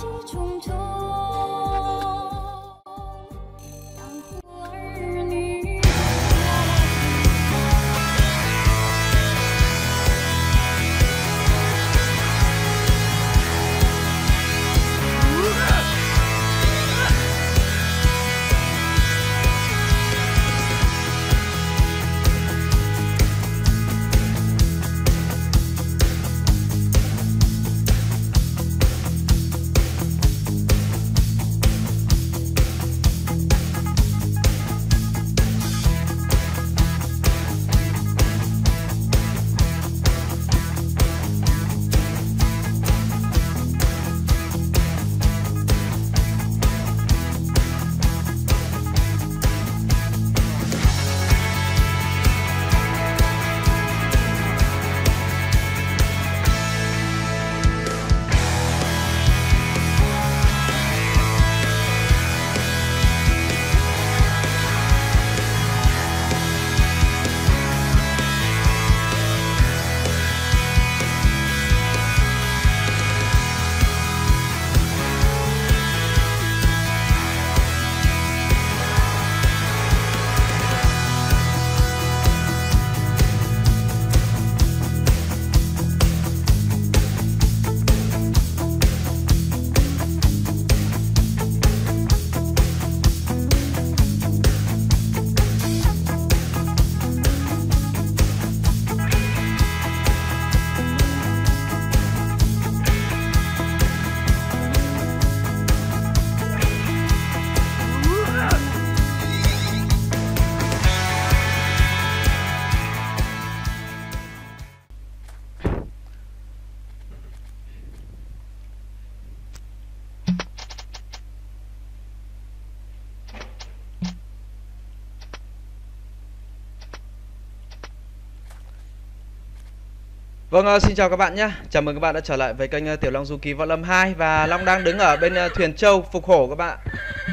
Vâng, xin chào các bạn nhé. Chào mừng các bạn đã trở lại với kênh Tiểu Long Du Ký Võ Lâm 2. Và Long đang đứng ở bên thuyền Châu Phục Hổ các bạn.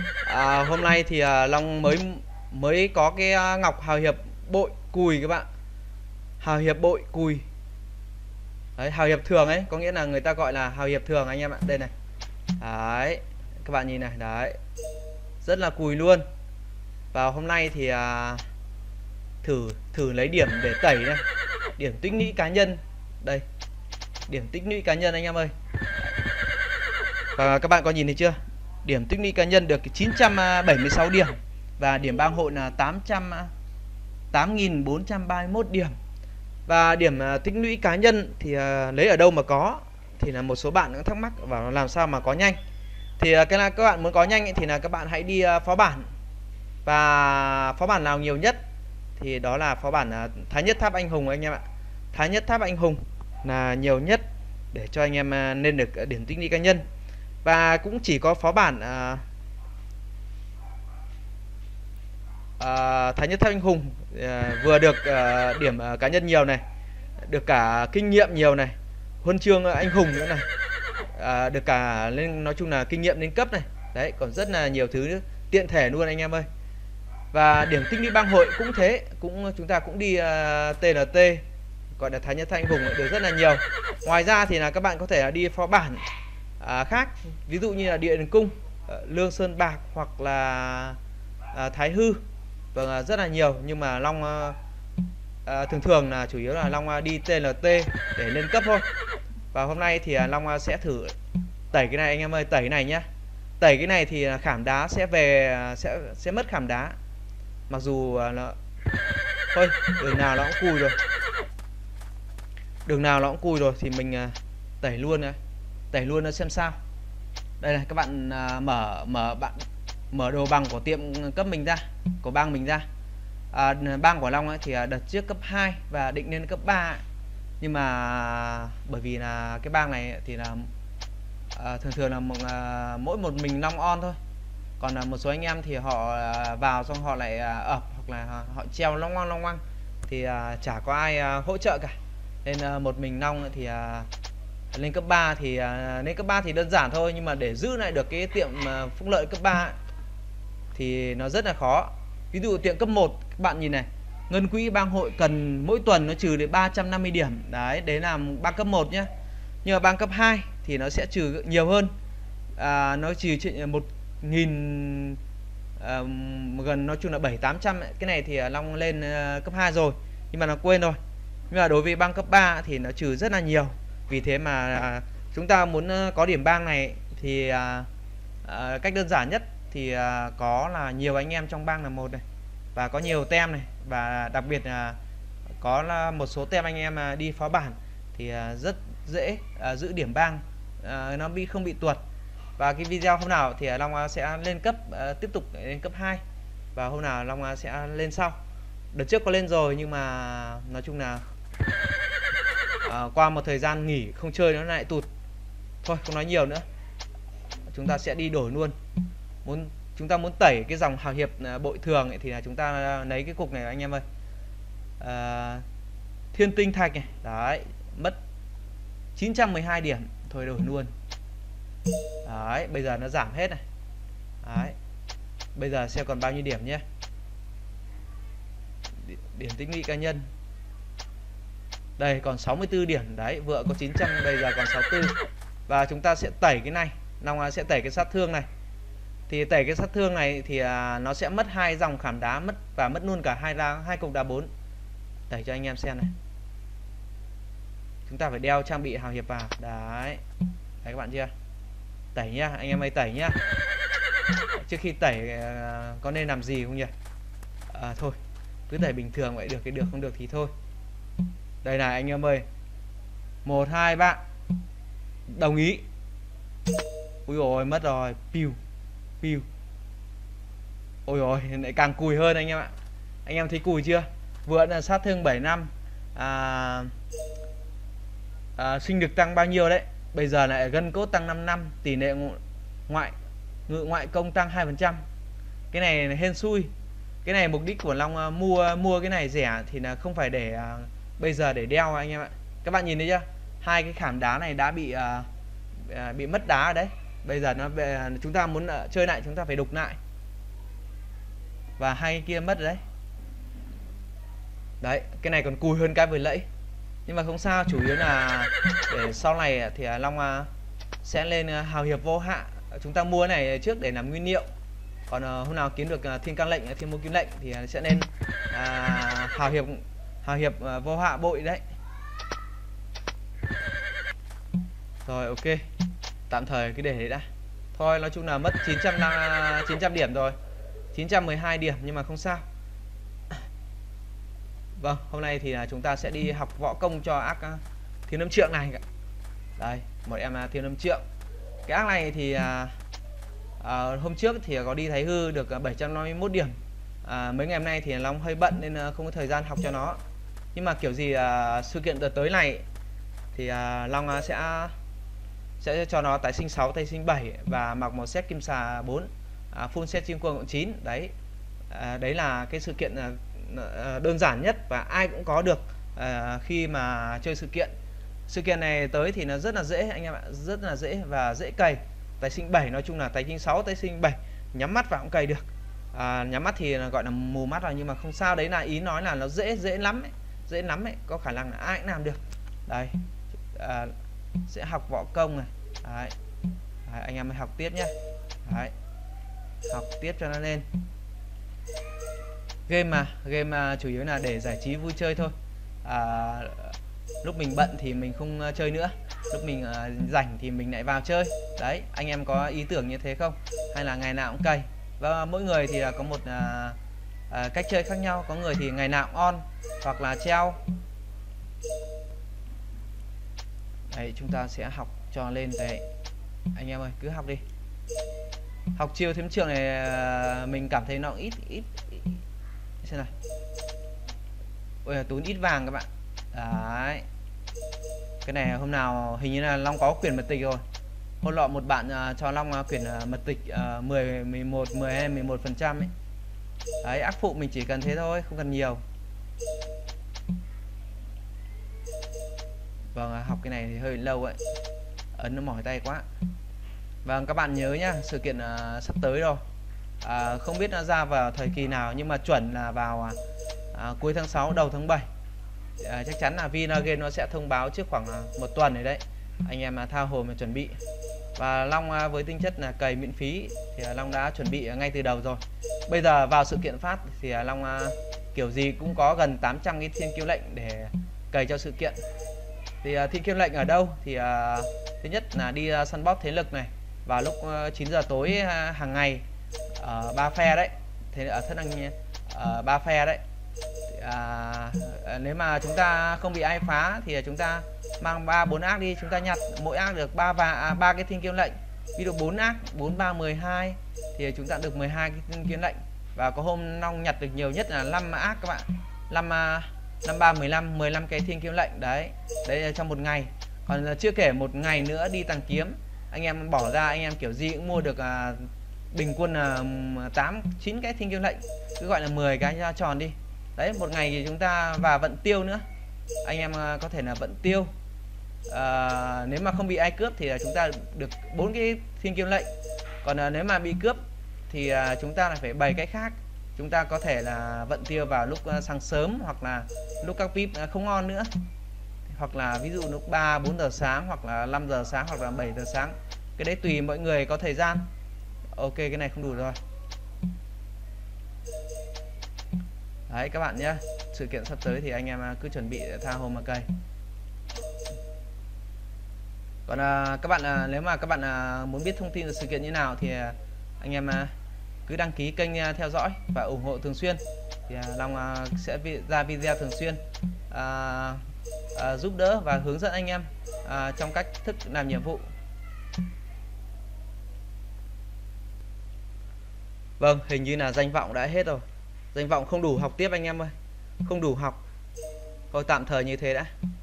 Hôm nay thì Long mới có cái ngọc hào hiệp bội cùi các bạn. Hào hiệp bội cùi. Đấy, hào hiệp thường ấy, có nghĩa là người ta gọi là hào hiệp thường anh em ạ. Đây này. Đấy, các bạn nhìn này, đấy. Rất là cùi luôn. Và hôm nay thì thử lấy điểm để tẩy này. Điểm tích lũy cá nhân. Đây, điểm tích lũy cá nhân anh em ơi. Và các bạn có nhìn thấy chưa? Điểm tích lũy cá nhân được 976 điểm. Và điểm bang hội là 8.431 điểm. Và điểm tích lũy cá nhân thì lấy ở đâu mà có? Thì là một số bạn cũng thắc mắc và làm sao mà có nhanh. Thì cái là các bạn muốn có nhanh ấy, thì là các bạn hãy đi phó bản. Và phó bản nào nhiều nhất thì đó là phó bản Thái Nhất Tháp Anh Hùng anh em ạ. Thái Nhất Tháp Anh Hùng là nhiều nhất để cho anh em nên được điểm tích lũy cá nhân. Và cũng chỉ có phó bản Thái Nhất Tháp Anh Hùng vừa được điểm cá nhân nhiều này, được cả kinh nghiệm nhiều này, huân chương anh hùng nữa này, được cả lên, nói chung là kinh nghiệm lên cấp này. Đấy, còn rất là nhiều thứ nữa, tiện thể luôn anh em ơi. Và điểm tích lũy bang hội cũng thế, chúng ta cũng đi TNT gọi là Thái Nhất Tháp Anh Hùng được rất là nhiều. Ngoài ra thì là các bạn có thể đi phó bản khác, ví dụ như là Địa Đền Cung, Lương Sơn Bạc hoặc là Thái Hư. Vâng, rất là nhiều, nhưng mà Long thường là chủ yếu là Long đi TNT để lên cấp thôi. Và hôm nay thì Long sẽ thử tẩy cái này anh em ơi, tẩy cái này nhá. Tẩy cái này thì khảm đá sẽ mất khảm đá. Mặc dù nó thôi, đường nào nó cũng cùi rồi. Đường nào nó cũng cùi rồi thì mình tẩy luôn này. Tẩy luôn nó xem sao. Đây này, các bạn mở đồ bằng của tiệm cấp mình ra, của bang mình ra. Bang của Long ấy thì đợt trước cấp 2 và định lên cấp 3 ấy. Nhưng mà bởi vì là cái bang này thì là thường là mỗi một mình Long on thôi. Còn một số anh em thì họ vào xong họ lại ập hoặc là họ treo long ngoăng thì chả có ai hỗ trợ cả. Nên một mình Long thì lên cấp 3 thì lên cấp 3 thì đơn giản thôi, nhưng mà để giữ lại được cái tiệm phúc lợi cấp 3 ấy, thì nó rất là khó. Ví dụ tiệm cấp 1 các bạn nhìn này, ngân quỹ bang hội cần mỗi tuần nó trừ đến 350 điểm. Đấy là bang cấp 1 nhé. Nhưng mà bang cấp 2 thì nó sẽ trừ nhiều hơn. nó chỉ 1.000 gần, nói chung là 700-800. Cái này thì Long lên cấp 2 rồi nhưng mà nó quên rồi. Nhưng mà đối với bang cấp 3 thì nó trừ rất là nhiều. Vì thế mà chúng ta muốn có điểm bang này thì cách đơn giản nhất thì có là nhiều anh em trong bang là một này, và có nhiều tem này, và đặc biệt là có là một số tem anh em đi phó bản thì rất dễ giữ điểm bang, nó không bị tuột. Và cái video hôm nào thì Long sẽ lên cấp, tiếp tục lên cấp 2, và hôm nào Long sẽ lên sau. Đợt trước có lên rồi nhưng mà nói chung là qua một thời gian nghỉ không chơi nó lại tụt. Thôi không nói nhiều nữa, chúng ta sẽ đi đổi luôn. Chúng ta muốn tẩy cái dòng hào hiệp bội thường ấy, thì là chúng ta lấy cái cục này anh em ơi. Thiên tinh thạch này, đấy, mất 912 điểm, thôi đổi luôn. Đấy, bây giờ nó giảm hết này. Đấy, bây giờ xem còn bao nhiêu điểm nhé. Điểm tích lũy cá nhân đây còn 64 điểm. Đấy, vừa có 900, bây giờ còn 64. Và chúng ta sẽ tẩy cái này, Long sẽ tẩy cái sát thương này. Thì tẩy cái sát thương này thì nó sẽ mất 2 dòng khảm đá, mất luôn cả hai cục đá 4. Tẩy cho anh em xem này. Chúng ta phải đeo trang bị hào hiệp vào. Đấy, đấy các bạn chưa? Tẩy nhá, anh em ơi, tẩy nhá. Trước khi tẩy có nên làm gì không nhỉ? Thôi, cứ tẩy bình thường vậy được, cái được không được thì thôi. Đây này anh em ơi, 1, 2, 3 đồng ý. Ui ôi mất rồi. Piu piu. Ôi ôi lại càng cùi hơn anh em ạ. Anh em thấy cùi chưa? Vừa là sát thương 7 năm, sinh lực tăng bao nhiêu đấy, bây giờ lại gân cốt tăng 5 năm, tỷ lệ ngoại công tăng 2%. Cái này hên xui. Cái này mục đích của Long mua cái này rẻ thì là không phải để bây giờ để đeo anh em ạ. Các bạn nhìn thấy chưa? Hai cái khảm đá này đã bị mất đá ở đấy. Bây giờ nó chúng ta muốn chơi lại chúng ta phải đục lại. Và hai cái kia mất đấy. Đấy, cái này còn cùi hơn cái vừa nãy. Nhưng mà không sao, chủ yếu là để sau này thì Long sẽ lên hào hiệp vô hạn. Chúng ta mua cái này trước để làm nguyên liệu. Còn hôm nào kiếm được thiên can lệnh, thiên môn kiếm lệnh thì sẽ lên hào hiệp vô hạ bội đấy. Rồi ok, tạm thời cứ để đấy đã. Thôi nói chung là mất 900 điểm rồi, 912 điểm nhưng mà không sao. Vâng, hôm nay thì chúng ta sẽ đi học võ công cho ác Thiên Lâm Trượng này. Đây, một em Thiên Lâm Trượng. Cái ác này thì hôm trước thì có đi Thái Hư được 751 điểm. Mấy ngày hôm nay thì Long hơi bận nên không có thời gian học cho nó. Nhưng mà kiểu gì sự kiện đợt tới này thì Long sẽ cho nó tái sinh 6, tái sinh 7 và mặc một set kim xà 4, full set chim cuồng cộng 9. Đấy, đấy là cái sự kiện đơn giản nhất và ai cũng có được khi mà chơi sự kiện. Sự kiện này tới thì nó rất là dễ anh em ạ, rất là dễ và dễ cày. Tái sinh 7 nói chung là tái sinh 6, tái sinh 7 nhắm mắt vào cũng cày được. Nhắm mắt thì gọi là mù mắt rồi nhưng mà không sao, đấy là ý nói là nó dễ lắm ấy, dễ lắm ấy, có khả năng là ai cũng làm được. Đây, sẽ học võ công này. Đấy. Đấy, anh em học tiếp nhé. Đấy, học tiếp cho nó lên. Game chủ yếu là để giải trí vui chơi thôi. Lúc mình bận thì mình không chơi nữa, lúc mình rảnh thì mình lại vào chơi. Đấy, anh em có ý tưởng như thế không? Hay là ngày nào cũng cày? Và mỗi người thì có một cách chơi khác nhau. Có người thì ngày nào cũng on hoặc là treo. Đấy, chúng ta sẽ học cho lên đấy. Anh em ơi, cứ học đi. Học chiêu Thiên Trượng này mình cảm thấy nó ít. Xem này. Ôi, tốn ít vàng các bạn. Đấy. Cái này hôm nào hình như là Long có quyển mật tịch rồi. Hôm nọ một bạn cho Long quyển mật tịch 10, 11, 10 hay 11% ấy. Đấy, ác phụ mình chỉ cần thế thôi, không cần nhiều. Vâng, học cái này thì hơi lâu ấy. Ấn nó mỏi tay quá. Vâng, các bạn nhớ nhá, sự kiện sắp tới rồi. Không biết nó ra vào thời kỳ nào nhưng mà chuẩn là vào cuối tháng 6 đầu tháng 7. Chắc chắn là Vinagame nó sẽ thông báo trước khoảng 1 tuần này đấy. Anh em tha hồ mà chuẩn bị. Và Long với tinh chất là cày miễn phí thì Long đã chuẩn bị ngay từ đầu rồi. Bây giờ vào sự kiện phát thì Long kiểu gì cũng có gần 800 cái thiên kiêu lệnh để cày cho sự kiện. Thì thiên kiêu lệnh ở đâu thì thứ nhất là đi săn boss thế lực này vào lúc 9 giờ tối hàng ngày ở 3 phe đấy. Thế ở thân anh 3 phe đấy. Nếu mà chúng ta không bị ai phá thì chúng ta mang 3-4 ác đi, chúng ta nhặt mỗi ác được 3 cái thiên kiêu lệnh. Ví dụ 4 ác, 4 3 12 thì chúng ta được 12 cái thiên kiêu lệnh. Và có hôm Long nhặt được nhiều nhất là 5 ác các bạn. 5 3 15 cái thiên kiêu lệnh đấy. Đấy là trong một ngày. Còn chưa kể một ngày nữa đi tàng kiếm, anh em bỏ ra anh em kiểu gì cũng mua được bình quân là 8 9 cái thiên kiêu lệnh, cứ gọi là 10 cái ra tròn đi. Đấy, một ngày thì chúng ta và vận tiêu nữa. Anh em có thể là vận tiêu. Nếu mà không bị ai cướp thì chúng ta được 4 cái thiên kiêu lệnh. Còn nếu mà bị cướp thì chúng ta lại phải bày cái khác. Chúng ta có thể là vận tiêu vào lúc sáng sớm, hoặc là lúc các pip không ngon nữa, hoặc là ví dụ lúc 3-4 giờ sáng, hoặc là 5 giờ sáng, hoặc là 7 giờ sáng. Cái đấy tùy mọi người có thời gian. Ok, cái này không đủ rồi. Đấy các bạn nhé, sự kiện sắp tới thì anh em cứ chuẩn bị tha hồ mà cày. Còn các bạn nếu mà các bạn muốn biết thông tin về sự kiện như nào thì anh em cứ đăng ký kênh theo dõi và ủng hộ thường xuyên. Thì Long sẽ ra video thường xuyên giúp đỡ và hướng dẫn anh em trong cách thức làm nhiệm vụ. Vâng, hình như là danh vọng đã hết rồi. Danh vọng không đủ học tiếp anh em ơi. Không đủ học. Thôi tạm thời như thế đã.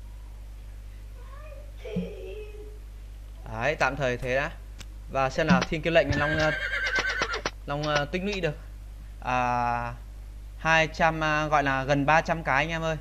Đấy, tạm thời thế đã. Và xem nào thiên kiêu lệnh Long tích lũy được 200 gọi là gần 300 cái anh em ơi.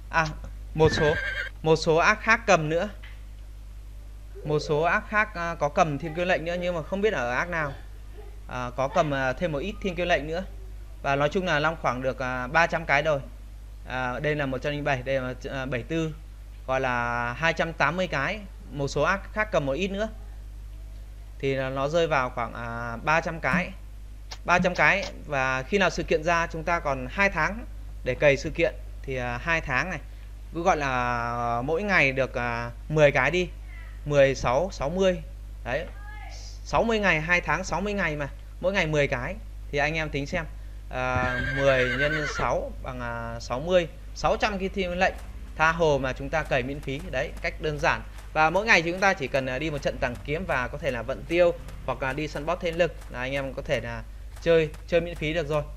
Một số ác khác cầm nữa. Một số ác khác có cầm thiên kiêu lệnh nữa, nhưng mà không biết ở ác nào. Có cầm thêm một ít thiên kiêu lệnh nữa. Và nói chung là Long khoảng được 300 cái rồi. Đây là 107, đây là 74, gọi là 280 cái. Một số ác khác cầm một ít nữa thì nó rơi vào khoảng 300 cái. 300 cái. Và khi nào sự kiện ra chúng ta còn 2 tháng để cày sự kiện. Thì 2 tháng này cứ gọi là mỗi ngày được 10 cái đi, 16 60. Đấy, 60 ngày, 2 tháng 60 ngày mà mỗi ngày 10 cái thì anh em tính xem 10 nhân 6 bằng 60, 600 cái thiên lệnh tha hồ mà chúng ta cày miễn phí. Đấy, cách đơn giản. Và mỗi ngày thì chúng ta chỉ cần đi một trận tàng kiếm và có thể là vận tiêu, hoặc là đi săn boss thế lực là anh em có thể là chơi miễn phí được rồi.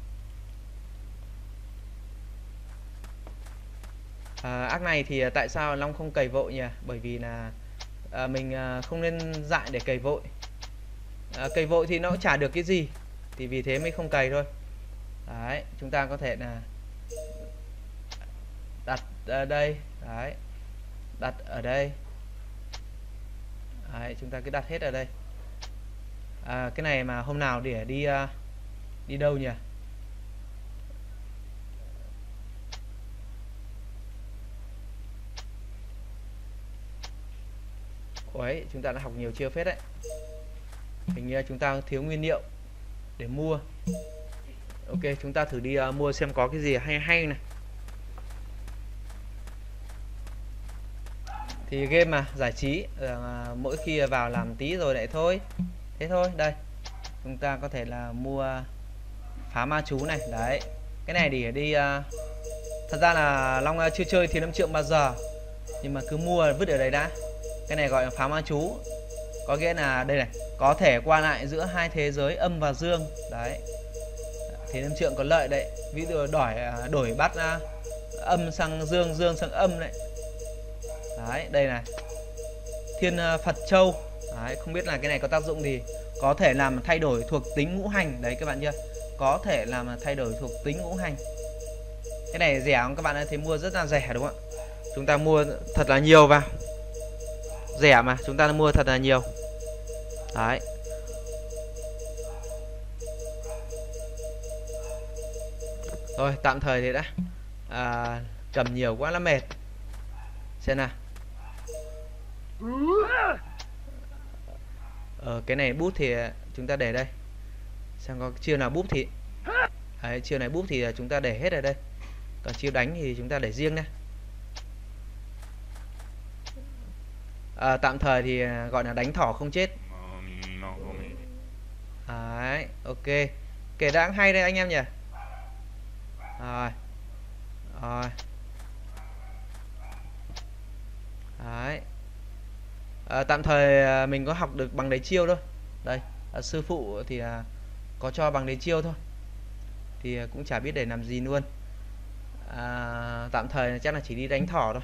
Ác này thì tại sao Long không cày vội nhỉ? Bởi vì là mình không nên dại để cày vội. Cày vội thì nó cũng chả được cái gì, thì vì thế mới không cày thôi. Đấy, chúng ta có thể là đặt ở đây. Đấy, đặt ở đây. Đấy, chúng ta cứ đặt hết ở đây. Cái này mà hôm nào để đi đâu nhỉ? Ôi, chúng ta đã học nhiều chiêu phết đấy. Hình như chúng ta thiếu nguyên liệu để mua. Ok, chúng ta thử đi mua xem có cái gì hay này. Thì game mà giải trí, mỗi khi vào làm tí rồi lại thôi. Thế thôi, đây. Chúng ta có thể là mua phá ma chú này. Đấy, cái này để đi thật ra là Long chưa chơi Thiên Âm Trượng bao giờ, nhưng mà cứ mua vứt ở đây đã. Cái này gọi là phá ma chú, có nghĩa là đây này, có thể qua lại giữa hai thế giới âm và dương. Đấy, Thiên Âm Trượng có lợi đấy. Ví dụ đổi bắt âm sang dương, dương sang âm đấy. Đấy, đây này, Thiên Phật Châu. Đấy, không biết là cái này có tác dụng gì. Có thể làm thay đổi thuộc tính ngũ hành. Đấy các bạn chưa? Có thể làm thay đổi thuộc tính ngũ hành. Cái này rẻ không các bạn ơi? Thấy mua rất là rẻ đúng không ạ? Chúng ta mua thật là nhiều vào. Rẻ mà, chúng ta mua thật là nhiều. Đấy. Rồi, tạm thời thì đã. Cầm nhiều quá là mệt. Xem nào. Cái này bút thì chúng ta để đây, xem có chiêu nào bút thì đấy, chiêu này bút thì chúng ta để hết ở đây, còn chiêu đánh thì chúng ta để riêng đây. Tạm thời thì gọi là đánh thỏ không chết. Đấy, ok, kể đã hay đây anh em nhỉ. Rồi, rồi, đấy. Tạm thời mình có học được bằng đấy chiêu thôi. Đây, sư phụ thì có cho bằng đấy chiêu thôi, thì cũng chả biết để làm gì luôn. Tạm thời chắc là chỉ đi đánh thỏ thôi.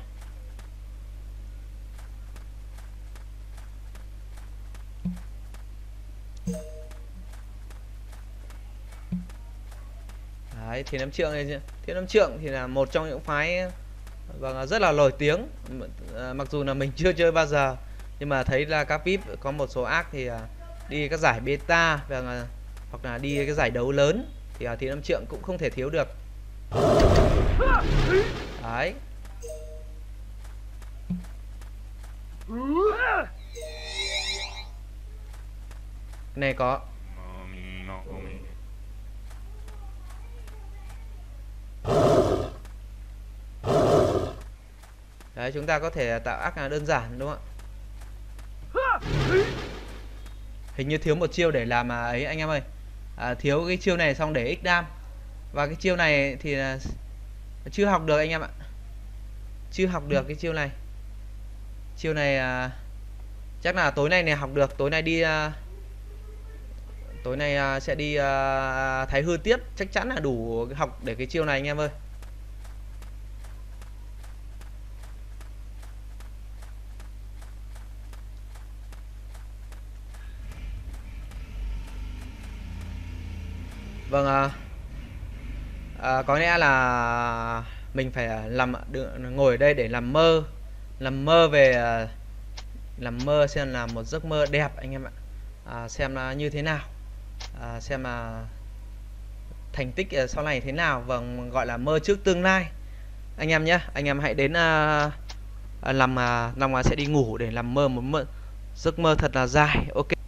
Đấy, Thiên Ấm Trượng này, Thiên Ấm Trượng thì là một trong những phái rất là nổi tiếng. Mặc dù là mình chưa chơi bao giờ, nhưng mà thấy là các VIP có một số ác thì đi các giải beta hoặc là đi cái giải đấu lớn thì Thiên Ấm Trượng cũng không thể thiếu được. Đấy. Cái này có. Đấy, chúng ta có thể tạo ác đơn giản đúng không ạ? Hình như thiếu một chiêu để làm ấy anh em ơi. Thiếu cái chiêu này xong để x đam. Và cái chiêu này thì chưa học được anh em ạ. Chưa học được cái chiêu này. Chiêu này chắc là tối nay này học được. Tối nay đi tối nay sẽ đi Thái Hư tiếp. Chắc chắn là đủ học để cái chiêu này anh em ơi. Vâng, có lẽ là mình phải ngồi ở đây để làm mơ về làm mơ xem là một giấc mơ đẹp anh em ạ. Xem là như thế nào, xem là thành tích sau này thế nào. Vâng, gọi là mơ trước tương lai anh em nhé. Anh em hãy đến Long sẽ đi ngủ để làm mơ một giấc mơ thật là dài. Ok.